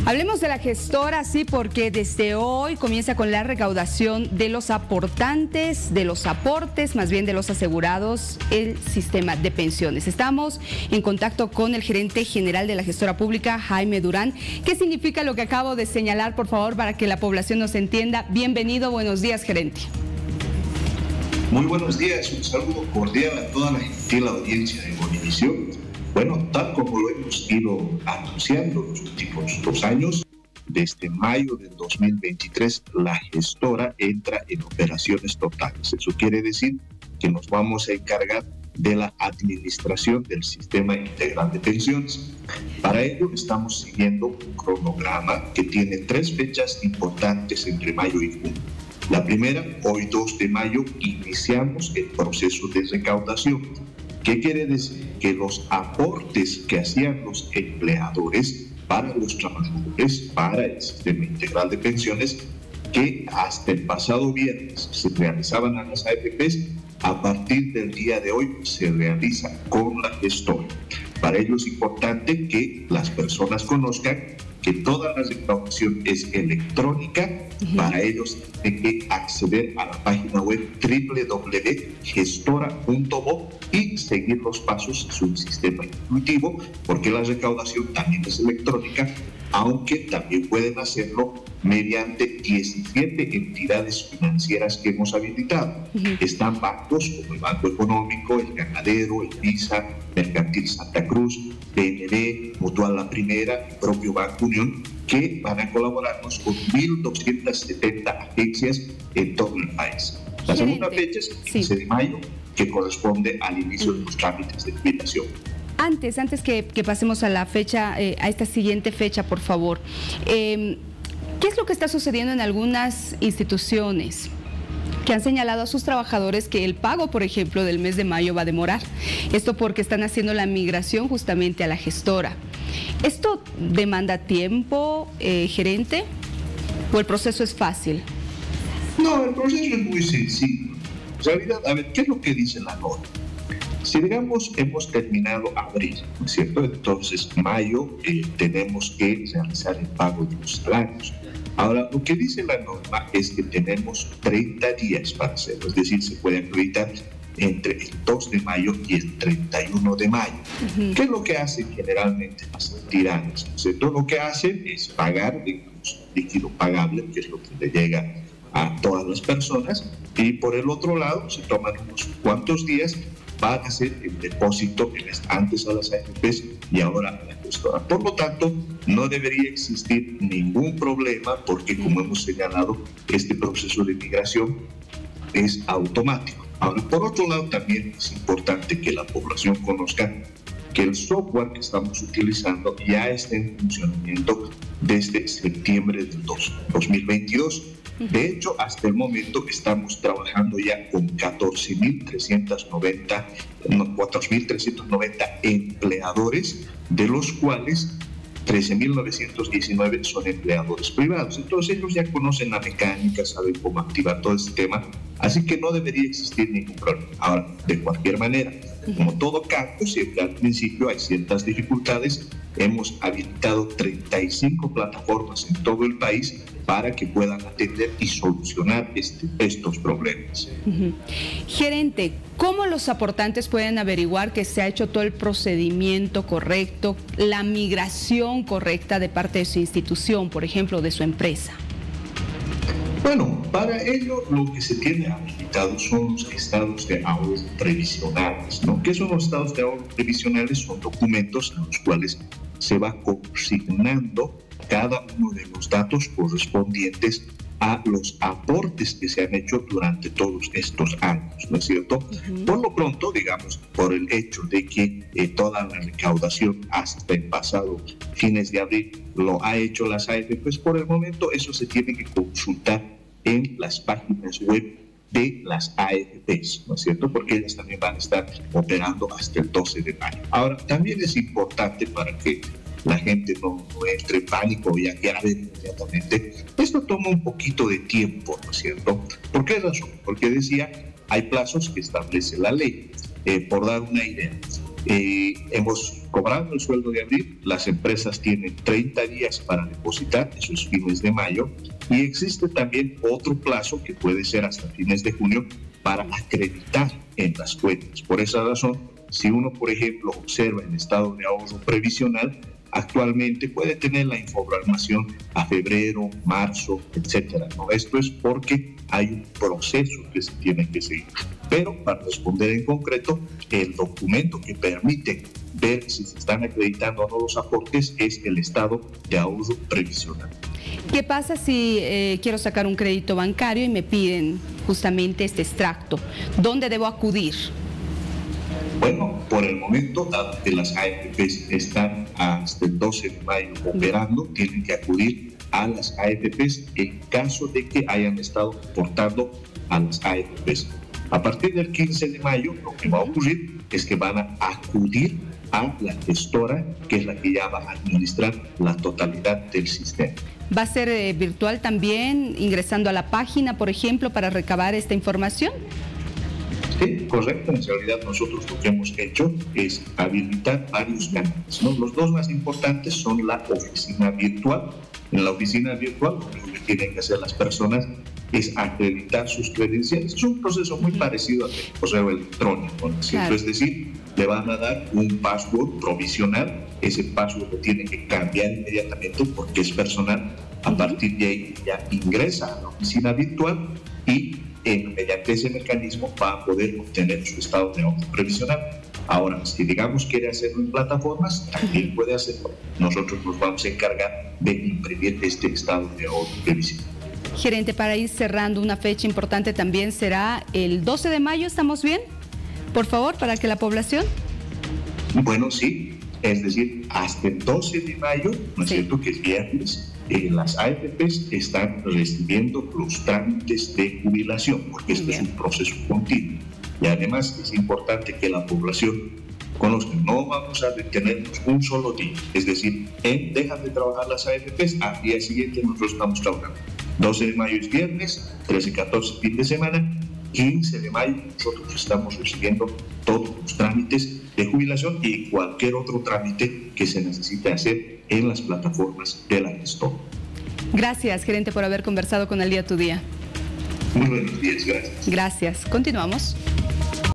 Hablemos de la gestora, sí, porque desde hoy comienza con la recaudación de los aportantes, de los aportes, más bien de los asegurados, el sistema de pensiones. Estamos en contacto con el gerente general de la gestora pública, Jaime Durán. ¿Qué significa lo que acabo de señalar, por favor, para que la población nos entienda? Bienvenido, buenos días, gerente. Muy buenos días, un saludo cordial a toda la gentil audiencia de Univisión. Bueno, tal como lo hemos ido anunciando los últimos 2 años, desde mayo del 2023 la gestora entra en operaciones totales. Eso quiere decir que nos vamos a encargar de la administración del sistema integral de pensiones. Para ello estamos siguiendo un cronograma que tiene 3 fechas importantes entre mayo y junio. La primera, hoy 2 de mayo, iniciamos el proceso de recaudación. ¿Qué quiere decir? Que los aportes que hacían los empleadores para los trabajadores, para el sistema integral de pensiones, que hasta el pasado viernes se realizaban a las AFPs, a partir del día de hoy se realiza con la gestora. Para ello es importante que las personas conozcan que toda la recaudación es electrónica. Para ellos tienen que acceder a la página web www.gestora.bo y seguir los pasos. Es un sistema intuitivo porque la recaudación también es electrónica, aunque también pueden hacerlo mediante 17 entidades financieras que hemos habilitado. Están bancos como el Banco Económico, el Ganadero, el Visa, Mercantil Santa Cruz, BNB, Mutual La Primera, el propio Banco Unión, que van a colaborarnos con 1.270 agencias en todo el país. La segunda fecha es el 15 de mayo, que corresponde al inicio de los trámites de jubilación. Antes que pasemos a la fecha, a esta siguiente fecha, por favor, ¿qué es lo que está sucediendo en algunas instituciones que han señalado a sus trabajadores que el pago, por ejemplo, del mes de mayo va a demorar? Esto porque están haciendo la migración justamente a la gestora. ¿Esto demanda tiempo, gerente, o el proceso es fácil? No, el proceso es muy sencillo. En realidad, a ver, ¿qué es lo que dice la norma? Si, digamos, hemos terminado abril, ¿no es cierto? Entonces, mayo tenemos que realizar el pago de los salarios. Ahora, lo que dice la norma es que tenemos 30 días para hacerlo, es decir, se puede acreditar entre el 2 de mayo y el 31 de mayo. ¿Qué es lo que hacen generalmente las entidades? ¿No es cierto? Lo que hacen es pagar, digamos, líquido pagable, que es lo que le llega a todas las personas, y por el otro lado se toman unos cuantos días para hacer el depósito antes a las AFPs y ahora a la gestora. Por lo tanto, no debería existir ningún problema porque, como hemos señalado, este proceso de migración es automático. Ahora, por otro lado, también es importante que la población conozca que el software que estamos utilizando ya está en funcionamiento desde septiembre del 2022. De hecho, hasta el momento estamos trabajando ya con 4.390 empleadores, de los cuales 13.919 son empleadores privados. Entonces ellos ya conocen la mecánica, saben cómo activar todo este tema, así que no debería existir ningún problema. Ahora, de cualquier manera, como todo cambio, siempre al principio hay ciertas dificultades. Hemos habilitado 35 plataformas en todo el país para que puedan atender y solucionar estos problemas. Gerente, ¿cómo los aportantes pueden averiguar que se ha hecho todo el procedimiento correcto, la migración correcta de parte de su institución, por ejemplo, de su empresa? Bueno, para ello lo que se tiene habilitado son los estados de ahorro previsionales, ¿no? ¿Qué son los estados de ahorro previsionales? Son documentos en los cuales se va consignando cada uno de los datos correspondientes a los aportes que se han hecho durante todos estos años, ¿no es cierto? Por lo pronto, digamos, por el hecho de que toda la recaudación hasta el pasado fines de abril lo ha hecho las AFP, pues por el momento eso se tiene que consultar en las páginas web de las AFPs, ¿no es cierto? Porque ellas también van a estar operando hasta el 12 de mayo. Ahora, también es importante para que la gente no entre en pánico y aclare inmediatamente. Esto toma un poquito de tiempo, ¿no es cierto? ¿Por qué razón? Porque decía, hay plazos que establece la ley. Por dar una idea, hemos cobrado el sueldo de abril, las empresas tienen 30 días para depositar esos fines de mayo y existe también otro plazo que puede ser hasta fines de junio para acreditar en las cuentas. Por esa razón, si uno, por ejemplo, observa el estado de ahorro previsional, actualmente puede tener la información a febrero, marzo, etcétera, ¿no? Esto es porque hay un proceso que se tiene que seguir. Pero para responder en concreto, el documento que permite ver si se están acreditando o no los aportes es el estado de ahorro previsional. ¿Qué pasa si quiero sacar un crédito bancario y me piden justamente este extracto? ¿Dónde debo acudir? Bueno, por el momento, dado que las AFPs están hasta el 12 de mayo operando, tienen que acudir a las AFPs en caso de que hayan estado aportando a las AFPs. A partir del 15 de mayo, lo que va a ocurrir es que van a acudir a la gestora, que es la que ya va a administrar la totalidad del sistema. ¿Va a ser virtual también, ingresando a la página, por ejemplo, para recabar esta información? Sí, correcto. En realidad nosotros lo que hemos hecho es habilitar varios canales, ¿no? Los dos más importantes son la oficina virtual. En la oficina virtual lo único que tienen que hacer las personas es acreditar sus credenciales. Es un proceso muy parecido al correo electrónico, ¿no? Claro. Es decir, le van a dar un password provisional. Ese password lo tienen que cambiar inmediatamente porque es personal. A partir de ahí ya ingresa a la oficina virtual y mediante ese mecanismo va a poder obtener su estado de ahorro previsional. Ahora, si digamos quiere hacerlo en plataformas, también puede hacerlo. Nosotros nos vamos a encargar de imprimir este estado de ahorro previsional. Gerente, para ir cerrando, una fecha importante también será el 12 de mayo, ¿estamos bien? Por favor, para que la población... Bueno, sí, es decir, hasta el 12 de mayo, ¿no es cierto?, que es viernes, las AFPs están recibiendo los trámites de jubilación, porque esto es un proceso continuo. Y además es importante que la población conozca, no vamos a detenernos un solo día, es decir, dejan de trabajar las AFPs, al día siguiente nosotros estamos trabajando. 12 de mayo es viernes, 13 y 14 fin de semana, 15 de mayo nosotros estamos recibiendo todos los trámites de jubilación y cualquier otro trámite que se necesite hacer en las plataformas de la gestora. Gracias, gerente, por haber conversado con El Día Tu Día. Muy buenos días, gracias. Gracias. Continuamos.